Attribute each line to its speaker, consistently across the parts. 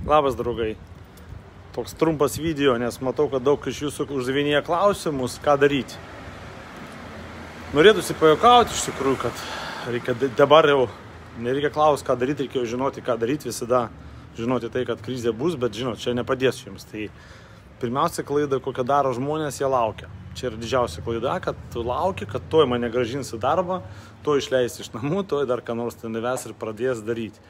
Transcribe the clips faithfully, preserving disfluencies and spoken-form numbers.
Speaker 1: Labas, draugai. Toks trumpas video, nes matau, kad daug iš jūsų uždavinėja klausimus, ką daryti. Norėtųsi pajuokauti iš tikrųjų, kad reikia dabar jau nereikia klausti, ką daryti, reikia žinoti, ką daryti, visada žinoti tai, kad krizė bus, bet žinot, čia nepadės jums. Tai pirmiausia klaida, kokią daro žmonės, jie laukia. Čia yra didžiausia klaida, kad tu lauki, kad toj mane grąžins į darbą, toj išleis iš namų, toj dar ką nors ten įves ir pradės daryti.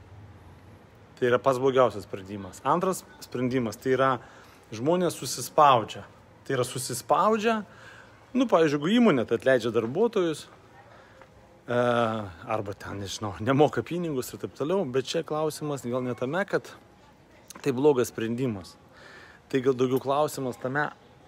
Speaker 1: Tai yra pats blogiausias sprendimas. Antras sprendimas, tai yra žmonės susispaudžia. Tai yra susispaudžia, nu, pavyzdžiui, jeigu įmonė tai atleidžia darbuotojus, e, arba ten, nežinau, nemoka pinigus ir taip toliau, bet čia klausimas gal ne tame, kad tai blogas sprendimas. Tai gal daugiau klausimas tame,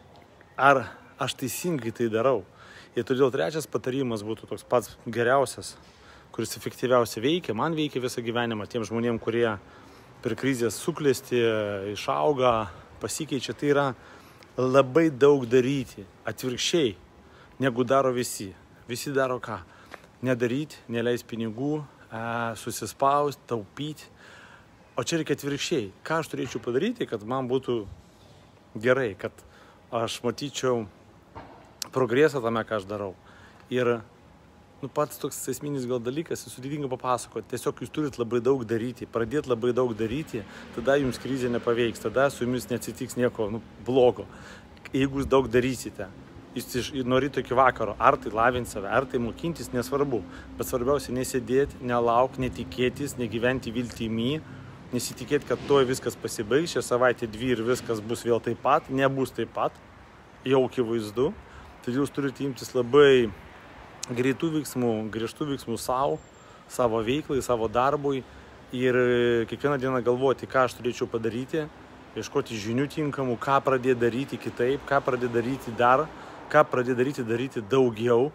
Speaker 1: ar aš teisingai tai darau. Ir todėl trečias patarimas būtų toks pats geriausias, kuris efektyviausiai veikia, man veikia visą gyvenimą, tiem žmonėm, kurie per krizės suklesti, išauga, pasikeičia, tai yra labai daug daryti, atvirkščiai, negu daro visi. Visi daro ką? Nedaryti, neleis pinigų, e, susispausti, taupyti. O čia reikia atvirkščiai. Ką aš turėčiau padaryti, kad man būtų gerai, kad aš matyčiau progresą tame, ką aš darau. Ir nu, pats toks esminis gal dalykas, sudėtinga papasakoti. Tiesiog jūs turit labai daug daryti, pradėti labai daug daryti, tada jums krizė nepaveiks, tada su jumis neatsitiks nieko nu, blogo. Jeigu jūs daug darysite, jūs nuo ryto iki vakaro, ar tai lavinti save, ar tai mokintis, nesvarbu. Bet svarbiausia nesėdėti, nelaukti, netikėtis, negyventi viltimi, nesitikėti, kad tuoj viskas pasibaigs, šią savaitę dvi ir viskas bus vėl taip pat, nebus taip pat, jau akivaizdu. Todėl jūs turite imtis labai greitų veiksmų, griežtų veiksmų savo, savo veiklai, savo darbui ir kiekvieną dieną galvoti, ką aš turėčiau padaryti, ieškoti žinių tinkamų, ką pradėti daryti kitaip, ką pradėti daryti dar, ką pradėti daryti, daryti daugiau,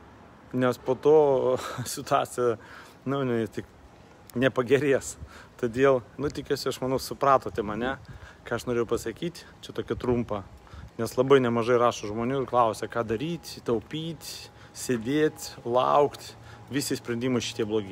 Speaker 1: nes po to situacija nu, ne, tik nepagerės. Todėl, nu tikiuosi, aš manau, supratote mane, ką aš norėjau pasakyti, čia tokia trumpa, nes labai nemažai rašo žmonių ir klausia, ką daryti, taupyti, sėdėti, laukti, visi sprendimai šitie blogi.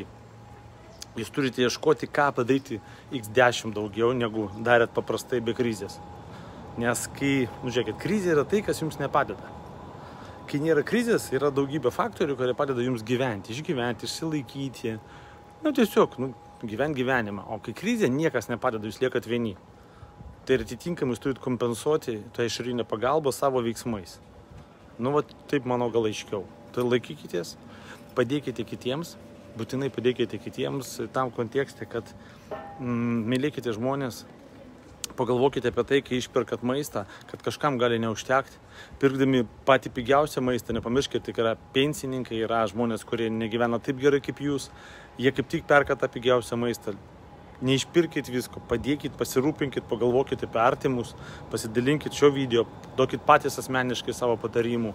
Speaker 1: Jūs turite ieškoti, ką padaryti iks dešimt daugiau, negu darėt paprastai be krizės. Nes kai, nu žiūrėkit, krizė yra tai, kas jums nepadeda. Kai nėra krizės, yra daugybė faktorių, kurie padeda jums gyventi, išgyventi, išsilaikyti. Nu tiesiog, nu, gyventi gyvenimą. O kai krizė, niekas nepadeda, jūs liekat vieni. Tai atitinkamai jūs turite kompensuoti tą išorinę pagalbą savo veiksmais. Nu, va, taip mano gal aiškiau. Tai laikykitės, padėkite kitiems, būtinai padėkite kitiems tam kontekste, kad mm, mylėkite žmonės, pagalvokite apie tai, kai išperkat maistą, kad kažkam gali neužtekti. Pirkdami patį pigiausią maistą, nepamirškite, kad yra pensininkai, yra žmonės, kurie negyvena taip gerai kaip jūs, jie kaip tik perka tą pigiausią maistą. Neišpirkit visko, padėkit, pasirūpinkit, pagalvokit apie artimus, pasidalinkit šio video, duokit patys asmeniškai savo patarimų.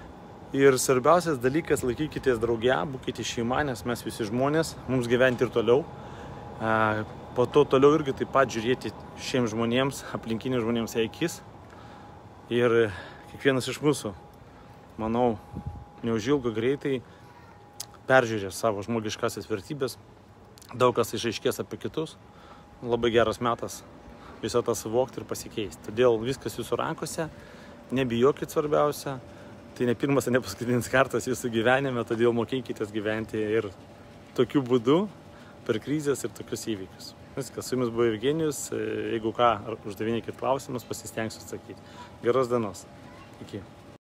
Speaker 1: Ir svarbiausias dalykas, laikykitės drauge, būkite šeima, nes mes visi žmonės, mums gyventi ir toliau. Po to toliau irgi taip pat žiūrėti šiems žmonėms, aplinkiniams žmonėms į akis. Ir kiekvienas iš mūsų, manau, neužilgo greitai peržiūrės savo žmogiškasias vertybės. Daug kas išaiškės apie kitus. Labai geras metas visą tą suvokti ir pasikeisti. Todėl viskas jūsų rankose, nebijokit svarbiausia. Tai ne pirmas, ne paskutinis kartas jūsų gyvenime, todėl mokykitės gyventi ir tokiu būdu per krizės ir tokius įvykius. Viskas, su jumis buvo Eugenijus. Jeigu ką, uždavinėkit klausimus, pasistengsiu atsakyti. Geros dienos. Iki.